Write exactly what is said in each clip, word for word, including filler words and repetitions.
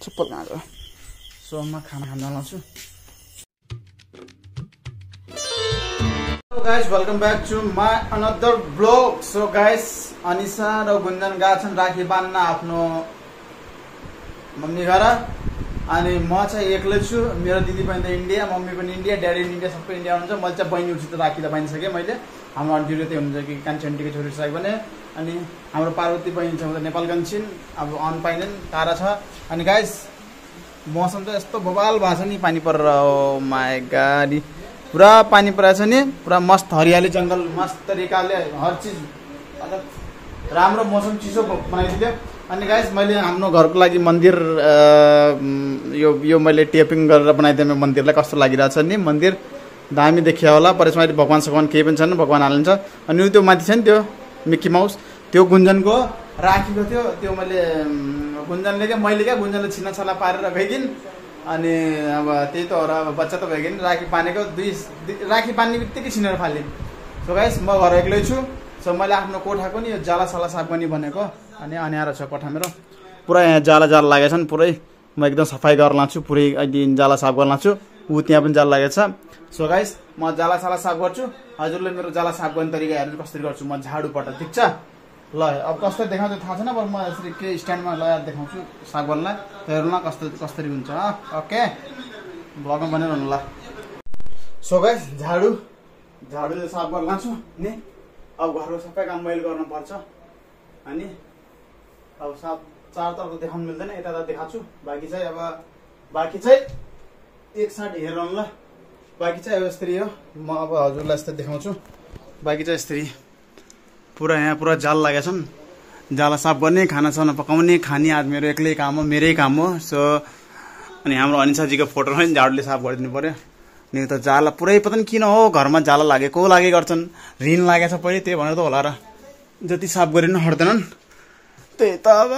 चप्पल कहाँ गयो सो म खाना खान लाउँछु guys welcome back to my another blog so guys Anisa र गुन्जन गएको छन् राखी बाँध्न आफ्नो मम्मी घर अनि म चाहिँ एक्लै छु मेरो दिदी पनि त इन्डिया मम्मी पनि इन्डिया ड्याडी पनि इन्डिया सबै इन्डिया हुनुहुन्छ मैले चाहिँ बहिनीहरुसित राखी त बाँधिसकेँ मैले हाम्रो आन्टीले त्यही हुनुहुन्छ कि कान्छी आन्टीको छोरी छ भने अनि हाम्रो पार्वती बहिनी छ नेपालगञ्ज छिन् अब अन पाइनन् तारा छ अनि गाइस मौसम चाहिँ यस्तो बबाल भएको छ नि पानी परेर ओ माय गॉड पुरा पानी परेछ नि पुरा मस्त हरियाली जंगल मस्त तरिकाले हर चीज मतलब राम्रो मौसम चिसो बनाइदियो अनि गाइस मैले हाम्रो घरको लागि मन्दिर यो यो मैले टेपिङ गरेर बनाइदिएँ मन्दिरलाई कस्तो लागिरहेछ नि मन्दिर दामी देखियो होला परेसमा भगवान सगवान केही पनि छैन भगवान हाल्नुहुन्छ अनि त्यो माथि छ नि त्यो मिक्की माउस त्यो गुन्जनको राखीको थियो त्यो मैले गुन्जनले क्या मैले क्या गुन्जनले छिना छला पारेर गइदिन अनि अब त्यही त हो र अब बच्चा त भइगयो नि राखी बाँधेको दुई राखी बाँध्ने बित्तिकै छिनेर फालेँ सो गाइस म घर एक्लै छु सो मैले आफ्नो कोठाको नि यो जाला साला साफ गर्ने भनेको अनि अन्यारो छ कोठा मेरो पुरा यहाँ जाला जाला लागेछ नि पुरै म एकदम सफाइ गरेर लान्छु पुरै अहिले जाला साफ गर्न लान्छु ऊ त्यहाँ पनि जाला लागेछ सो गाइस म जाला साला साफ गर्छु हजुरले मेरो जाला साफ गर्ने तरिका हेर्नु कसरी गर्छु म झाडु पट ठिक छ ल अब कसरी देखाउँछु थाहा छैन बरु म यसरी के स्ट्यान्डमा लगाएर देखाउँछु साफ गर्नलाई हेर्नु न कस्तो कसरी हुन्छ ओके ब्लगमा बनाइरहनु ल सो गाइस झाडु झाडुले साफ गर्न लान्छु नि अब घरको सबै काम मैले गर्नुपर्छ अनि अब साफ चारतर्फ देखाउनु मिल्दैन यता त देखाउँछु बाँकी चाहिँ अब बाँकी चाहिँ एक साइड हेरौँ ल बाँकी चाहिँ अब यस्तरी हो म अब हजुरलाई यस्तो देखाउँछु बाँकी चाहिँ यस्तरी पुरा यहाँ पुरा जाल लागेको छन् जाला साफ गर्ने खानासाना पकाउने खाने आज मेरो एक्लै काम हो मेरै काम हो सो अनि हाम्रो अनिसाजीको फोटो पनि झाडुले साफ गरिदिनु पर्यो नि त जाला पुरै पता नि किन हो घरमा जाला लागेको लागे गर्छन् ऋण लागेछ पहिले त्यही भनेर त होला र जति साफ गरिनु हट्दैनन् त्यही त अब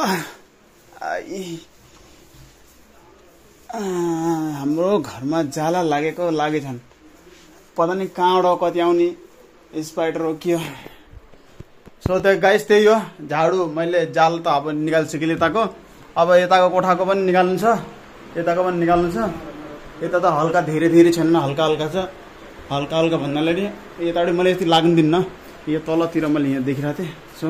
हाम्रो घरमा जाला लागेको लागेछन् पता नि कहाँबाट कति आउने स्पाइडर हो के हो सो त्यो गाइस त्यही हो झाडु मैले जाल त अब निकाल्छु यताको अब यताको कोठाको पनि निकाल्नु छ यताको पनि निकाल्नु छ यता त हल्का धेरै धेरै छैन हल्का हल्का छ हल्का हल्का भन्नाले नि यताबाट मैले यति लाग्नु दिन्न यो तलतिर मैले यहाँ देखिरहेको थिएँ सो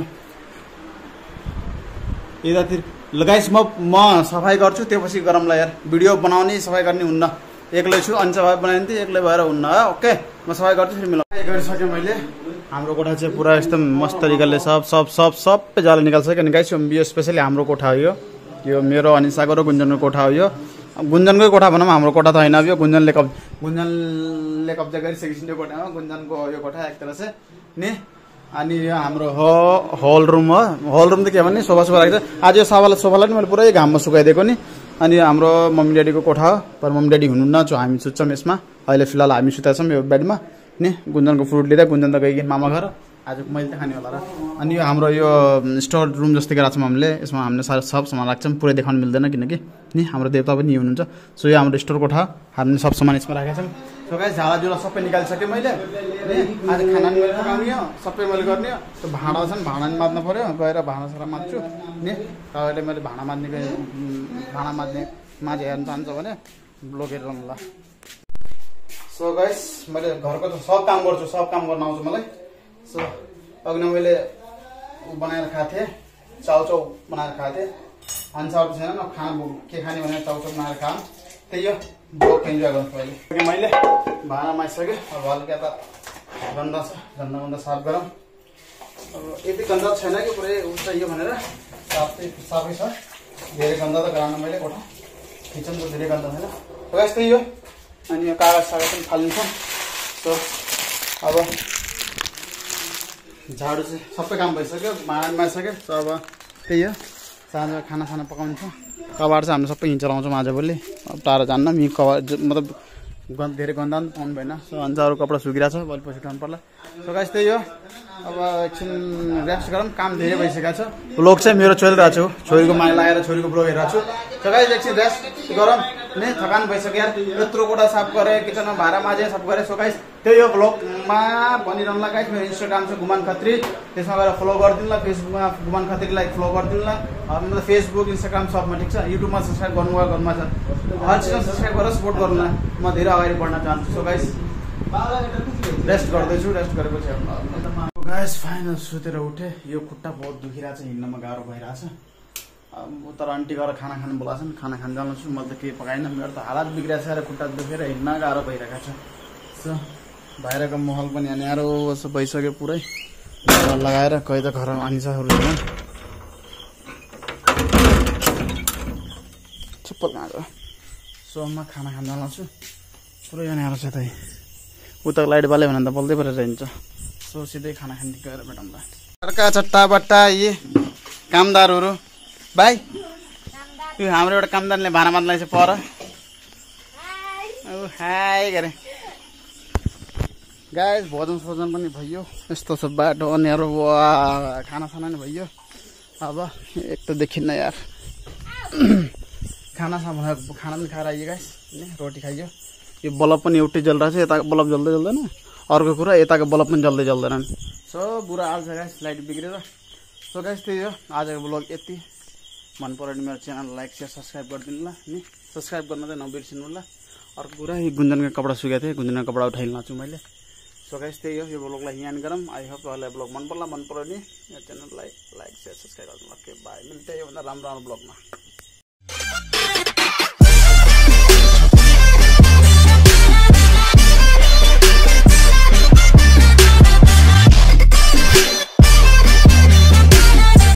यतातिर ल गाइस म म सफाइ गर्छु त्यो पछि गरौँला यार भिडियो बनाउने सफाइ गर्ने हुन्न एक्लै छु अनि सफाइ बनाइन् थिएँ एक्लै भएर हुन्न ओके म सफाइ गर्छु फेरि मिलाउ गरिसकेँ मैले हाम्रो कोठा चाहिँ पुरा एकदम मस्त तरिकाले सब सब सब सबै जाला निकाल्छ अनि गाइस यो स्पेसली हाम्रो कोठा हो यो यो मेरो अनिसाको र गुन्जनको कोठा हो यो गुन्जनकै कोठा भनौँ हाम्रो कोठा त होइन अब यो गुन्जनले कब्जा गुन्जनले कब्जा गरिसकेपछि त्यो कोठामा गुन्जनको यो कोठा एक तरह चाहिँ नि अनि यो हाम्रो हो हल रुम हो हल रुम त के भने सोफा सोफा राखेको छ आज यो सोफालाई सोफालाई नि मैले पुरै घाममा सुकाइदिएको नि अनि हाम्रो मम्मी ड्याडीको कोठा हो तर मम्मी ड्याडी हुनुहुन्न जो हामी सुत्छौँ यसमा अहिले फिलहाल हामी सुतेका छौँ यो बेडमा नि गुन्जनको फ्रुट लिँदा गुन्जन त गइकन मामा घर आज मैले त खाने होला र अनि यो हाम्रो यो स्टोर रुम जस्तै राख्छौँ हामीले यसमा हामीले सारा सब सामान राख्छौँ पुरै देखाउनु मिल्दैन किनकि नि हाम्रो देवता पनि हुनुहुन्छ सो यो हाम्रो स्टोर कोठा हामीले सब सामान यसमा राखेका छौँ सो गाइस झाडाजुडा सबै निकालिसकेँ मैले नि आज खाना पनि मैले पकाउने हो सबै मैले गर्ने हो त्यो भाँडा छन् भाँडा नि माझ्नु पऱ्यो गएर भाँडा सारा माझ्छु नि तपाईँले मैले भाँडा माझ्ने भाँडा माझ्ने माझ हेर्नु चाहन्छ भने लोकेर रहनु ल सो गाइस मैले घरको त सब काम गर्छु सब काम गर्न आउँछ मलाई सो अघि नै मैले बनाएर खाएको थिएँ चाउचाउ बनाएर खाएको थिएँ अन्साहरू छैन न खाना के खाने भनेर चाउचाउ बनाएर खाऊँ त्यही हो ब्लग इन्जोय गर्नु पहिले मैले भाँडा माझिसकेँ अब हल्का त गन्दा छ गन्दा गन्दा साफ गरौँ अब यति गन्दा छैन कि पुरै उस यो भनेर साफै साफै छ धेरै गन्दा त गराउन मैले कोठा किचन त धेरै गन्दा छैन गाइस त्यही हो अनि यो कागज सागज पनि फालिन्छ सो अब झाडु चाहिँ सबै काम भइसक्यो भाँडा माझिसक्यो सो अब त्यही हो साँझ खानासाना पकाउँछ कबाड चाहिँ हामीले सबै हिँड चलाउँछौँ आज भोलि अब टाढो जान्न मि कबाड मतलब गन्ध धेरै गन्दा पनि पाउनु भएन सो अन्त अरू कपडा सुकिरहेको छ भोलि पछि उठाउनु पर्ला सो गाइस त्यही हो अब एकछिन रेस्ट गरौँ काम धेरै भइसकेको छ ब्लग चाहिँ मेरो चलिरहेको छु छोरीको माया लागेर छोरीको ब्लग हेरिरहेको छु सो गाइस एकछिन रेस्ट गरौँ नै थकान भइसक्यो यार यत्रो कोठा साफ गरे किचनमा भाँडा माझे सब गरे सो गाइस त्यही हो ब्लगमा भनिरहनुला गाइस मेरो इन्स्टाग्राम छ गुमान खत्री त्यसमा गएर फलो गरिदिनु ल फेसबुकमा गुमान खत्रीलाई फलो गरिदिनु ल मतलब फेसबुक इन्स्टाग्राम सबमा ठिक छ युट्युबमा सब्स्क्राइब गर्नुभयो गर्नुमा छ हर चिजमा सब्स्क्राइब गरेर सपोर्ट गर्नु ल म धेरै अगाडि बढ्न चाहन्छु सो गाइस रेस्ट गर्दैछु रेस्ट गरेपछि गाइस फाइनल सुतेर उठे यो खुट्टा बहुत दुखिरहेको छ हिँड्नमा गाह्रो भइरहेछ अब तर आन्टी गएर खाना खानु बोलाछन् खाना खान जानु छु मैले त केही पकाइनँ मेरो त हालत बिग्रिरहेको छ र खुट्टा दुखेर हिँड्न गाह्रो भइरहेको छ सो बाहिरको माहौल पनि न्यारो जस्तो भइसक्यो पुरै लगाएर कोही त घर अनिसाहरू चुप्पल कहाँ सो म खाना खान जान्छु पुरै न्यारो छ त उता लाइट बाल्यो भने त बल्दै परेर हिँड्छ सो सिधै खाना खान गएर भेटौँला अर्का चट्टा बट्टा यी कामदारहरू भाइ यो हाम्रो एउटा कामदारले भाँडा माझ्दैछ पर हाई गरे गाइस भोजन सोजन पनि भयो यस्तो छ बाटो अनिहरू खाना साना नि भयो अब एक त देखिन्न यार खाना साना खाना पनि खाएर आइयो गाइस रोटी खाइयो यो बल्ब पनि एउटै जलिरहेको छ यताको बल्ब जल्दै जल्दैन अर्को कुरा यताको बल्ब पनि जल्दै जल्दैन सो बुरा हाल छ गाइस लाइट बिग्रेर सो गाइस त्यही हो आजको ब्लग यति मन पऱ्यो भने मेरो च्यानल लाइक सेयर सब्सक्राइब गरिदिनु ल नि सब्सक्राइब गर्न चाहिँ नबिर्सिनु ल अर्को कुरा यो गुन्जनको कपडा सुकेको थिएँ गुन्जनको कपडा उठाइल्न छु मैले सो गाइस त्यही हो यो ब्लगलाई यहाँ गरौँ आई होप तपाईँलाई ब्लग मन पर्ला मन पऱ्यो नि यो च्यानललाई लाइक सेयर सब्सक्राइब गर्नु ल के बाई मिल्दै योभन्दा राम्रो राम्रो ब्लगमा